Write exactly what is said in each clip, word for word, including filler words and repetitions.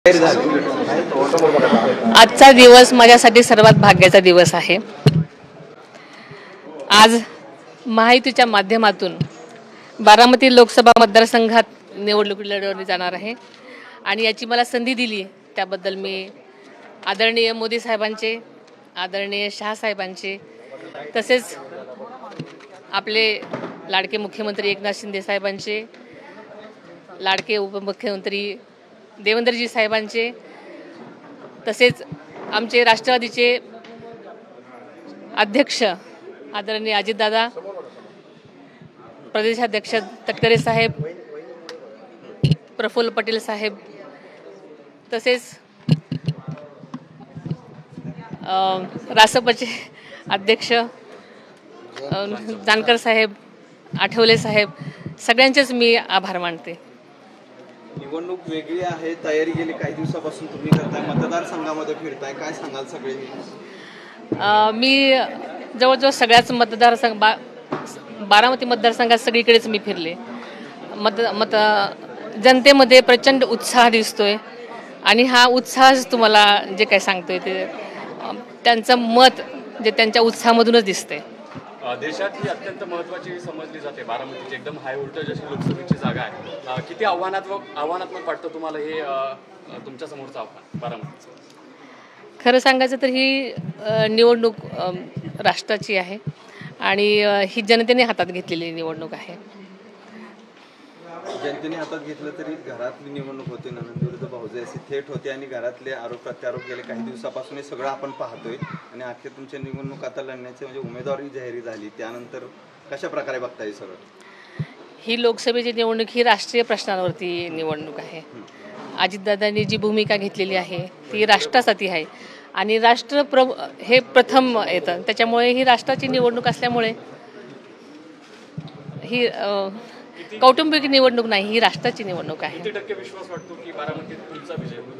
आजचा दिवस माझ्यासाठी सर्वात भाग्याचा दिवस आहे। आज महायुतीच्या माध्यमातून बारामती लोकसभा मतदारसंघात निवडणूक लढवली जाणार आहे आणि याची मला संधी दिली त्याबद्दल मी आदरणीय मोदी साहेबांचे, आदरणीय शाह साहेबांचे, तसेच आपले लाडके मुख्यमंत्री एकनाथ शिंदे साहेबांचे, लाडके उपमुख्यमंत्री देवेंद्रजी साहेबांचे, तसेच आमचे राष्ट्रवादीचे अध्यक्ष आदरणीय अजितदादा, प्रदेशाध्यक्ष तटकरे साहेब, प्रफुल्ल पटेल साहेब, तसेच रासपचे अध्यक्ष जानकर साहेब, आठवले साहेब, सगळ्यांचेच मी आभार मानते। निवडणूक वेगळी आहे, तयारी गेली काही दिवसापासून तुम्ही करताय, मतदारसंघामध्ये फिरताय, काय सांगाल सगळे? मी जवळजवळ सगळ्याच मतदारसंघ बा बारामती मतदारसंघात सगळीकडेच मी फिरले। मत मत जनतेमध्ये प्रचंड उत्साह दिसतोय आणि हा उत्साह तुम्हाला जे काय सांगतोय ते त्यांचं मत जे त्यांच्या उत्साहामधूनच दिसते। देशात ही अत्यंत महत्त्वाची समजली जाते बारामतीची, एकदम हाय व्होल्टेज अशी लोकसभेची जागा आहे। किती आव्हानात्मक आव्हानात्मक वाटतं तुम्हाला हे तुमच्या समोरचं आव्हान बारामतीचं? खरं सांगायचं तर ही निवडणूक राष्ट्राची आहे आणि ही जनतेने हातात घेतलेली निवडणूक आहे। जनतेने हातात घेतलं तरी घरातली निवडणूक होते, नंदुरचं भाऊजे असे थेट होते आणि घरातले आरोप प्रत्यारोप गेले काही दिवसापासून हे सगळं आपण पाहतोय आणि अखेर तुमच्या निवडणूक आता लढण्याचे म्हणजे उमेदवारी जाहीर झाली, त्यानंतर कशा प्रकारे बघता हे सगळं? ही लोकसभेची निवडणूक ही राष्ट्रीय प्रश्नांवरती निवडणूक आहे। अजितदादांनी जी भूमिका घेतलेली आहे ती राष्ट्रासाठी आहे आणि राष्ट्र प्र हे प्रथम येतं, त्याच्यामुळे ही राष्ट्राची निवडणूक असल्यामुळे ही कौटुंबिक निवडणूक नाही, ही राष्ट्राची निवडणूक आहे। किती टक्के विश्वास वाटतो की बारामतीत तुमचा विजय होईल?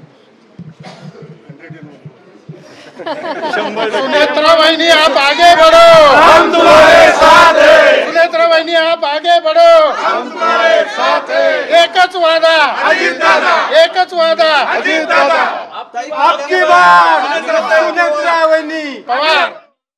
सुनेत्रा बहनी आप आगे बढ़ो, हम तुम्हारे साथ हैं। सुनेत्रा बहनी आप आगे बढ़ो, हम तुम्हारे साथ हैं। एकच वादा अजितदादा, एकच वादा अजितदादा, आपकी बात सुनेत्रा बहनी पवार।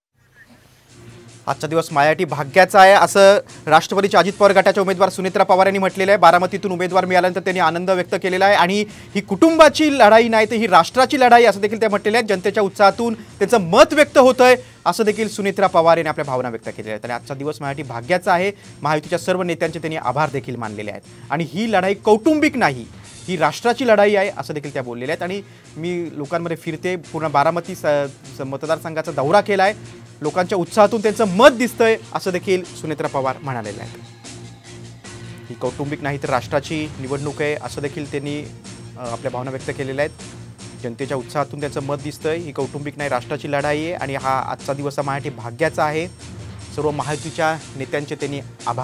आजचा दिवस माझ्यासाठी भाग्याचा आहे असं राष्ट्रवादीचे अजित पवार गटाचे उमेदवार सुनेत्रा पवार यांनी म्हटलेलं आहे। बारामतीतून उमेदवार मिळाल्यानंतर त्यांनी आनंद व्यक्त केलेला आहे आणि ही कुटुंबाची लढाई नाही तर ही राष्ट्राची लढाई असं देखील ते म्हटलेले आहेत। जनतेच्या उत्साहातून त्यांचं मत व्यक्त होतंय असं देखील सुनेत्रा पवार यांनी आपल्या भावना व्यक्त केलेल्या आहेत आणि आजचा दिवस माझ्यासाठी भाग्याचा आहे। महायुतीच्या सर्व नेत्यांचे त्यांनी आभार देखील मानलेले आहेत आणि ही लढाई कौटुंबिक नाही, ही राष्ट्राची लढाई आहे असं देखील त्या बोललेल्या आहेत। आणि मी लोकांमध्ये फिरते, पूर्ण बारामती मतदारसंघाचा दौरा केला आहे, लोकांच्या उत्साहातून त्यांचं मत दिसतंय असं देखील सुनेत्रा पवार म्हणालेलं आहे। ही कौटुंबिक नाही तर राष्ट्राची निवडणूक आहे असं देखील त्यांनी आपल्या भावना व्यक्त केलेल्या आहेत। जनतेच्या उत्साहातून त्यांचं मत दिसतंय, ही कौटुंबिक नाही राष्ट्राची लढाई आहे आणि हा आजचा दिवस माझ्यासाठी भाग्याचा आहे। सर्व महायुतीच्या नेत्यांचे त्यांनी आभार